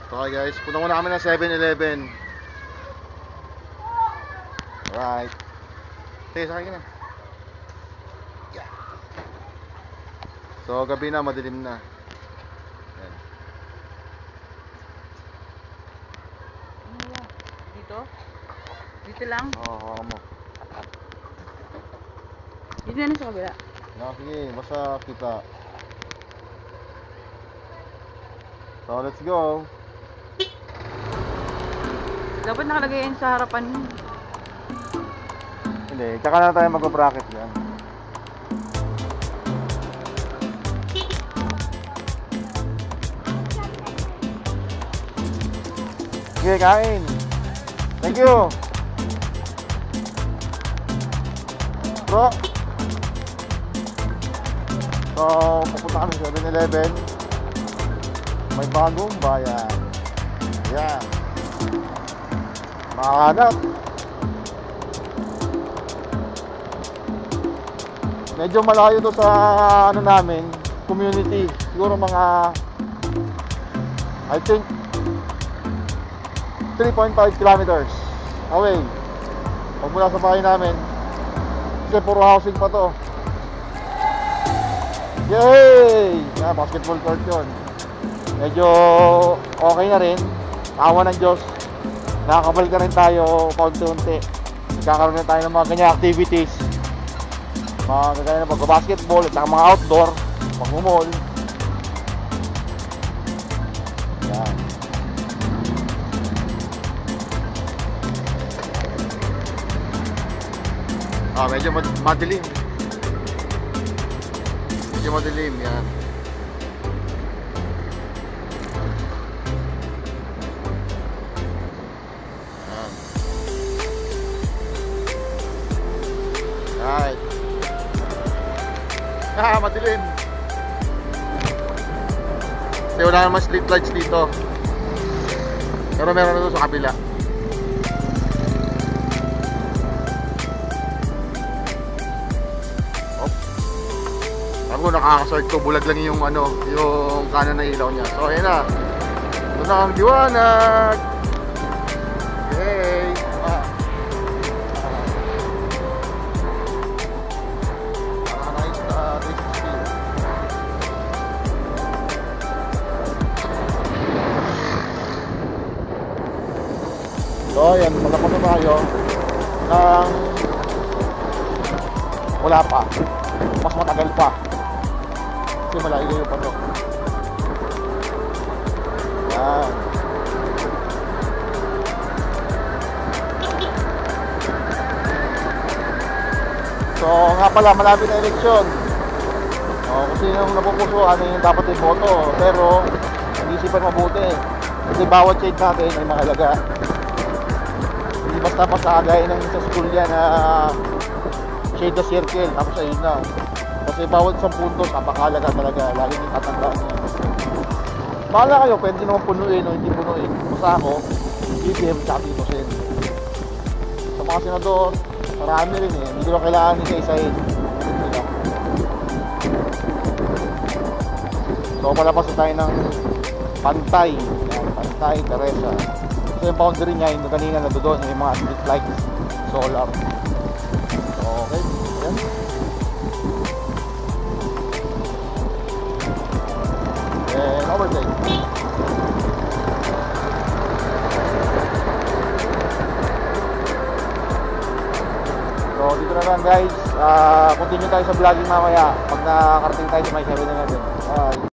Okay guys, punta muna kami ng 7-Eleven. Alright. Sige, sakay ka na. Yeah. So, gabi na, madilim na. Yan. Dito? Dito lang? Oo, hawakan mo. Dito na sa kabila. No, sige, basta kita. So, let's go. Dapat nakalagay yan sa harapan mo. Hindi, tsaka na tayo mag-bracket yan. Sige, kain. Thank you. Bro. So, pupunta kami sa 7-Eleven. May bagong bayan. Yan. Makahanap. Medyo malayo to sa ano namin, community. Siguro mga I think 3.5 kilometers away. Pag mula sa bahay namin. Kasi puro housing pa to. Yay! Basketball court yun. Medyo okay na rin. Awa ng Diyos. Nakakabalik na rin tayo paunti-unti. Nagkakaroon na tayo ng mga ganyang activities. Mga kagaya na pag-basketball at saka mga outdoor, pag-mall. Yan. Medyo madilim. Medyo madilim, yan. Right. Madilim. Kasi wala naman street lights dito. Pero meron na doon sa kabila. Oh. Ako nakakasort ko, bulag lang yung ano, yung kanan na ilaw niya. So ayan na. Doon na ang liwanag. Yay. So ayan, malapag na tayo ng wala pa, mas matagal pa kasi malayo pa to. Yan. So nga pala, malapit na eleksyon. Kung sino yung napupuso, ano yung dapat i-boto, pero nag-isipan mabuti kasi bawat shade natin ay mahalaga. Hindi basta gaya ng sa school yan na shade the circle tapos ayun na. Kasi bawat isang puntos napakahalaga talaga, lagi yung tatandaan niya. Bahala kayo, pwede naman punuin o hindi punuin. Basta ako, BBM tsaka Tito Sen. Sa mga senador, marami rin eh, hindi ko kailangan isa-isahin. So malabas tayo ng Pantay. Yan, Pantay, Teresa. So yung boundary niya, yung kanina na doon, yung mga street lights, solar. So, okay, ayan. And overtake. So dito na lang guys, continue tayo sa vlogging mamaya pag nakakarating tayo sa may 7-Eleven. Bye.